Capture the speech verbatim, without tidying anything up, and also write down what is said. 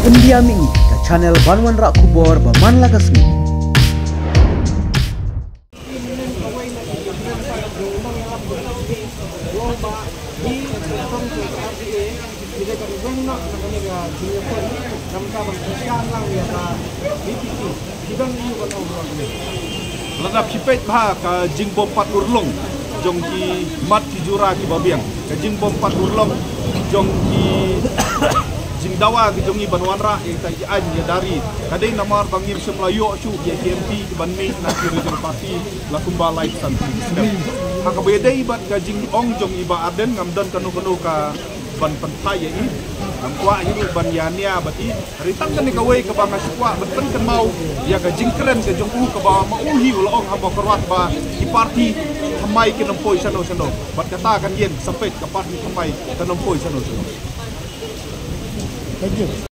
Pendiam ini ke channel Banwan Rak Kubor Baman Lakasmi. Ladap sipet bah ka jingbom pat urlong jong ki mat ki jura ki babiang ka jingbom pat urlong jong ki jingdawa ki jongi Banwan Rak yang tai an ya dari kadai namar bangir semlayo su ya K M P ki banmi na ki regional party la kumba light santi haka bedai bat ka jing ong jong iba aden ngamdan kanu-kanu ka ban pentai ya i angkwa hiru ban yania bati ritang kan kawai ke banga sikwa beten kan mau ya ka jingkren ke jong u ke ba mauhi ulong hamba kerwat ba di parti hamai ke nempoi sano sano bat kata kan yen sampai ke parti hamai ke nempoi sano sano. Thank you.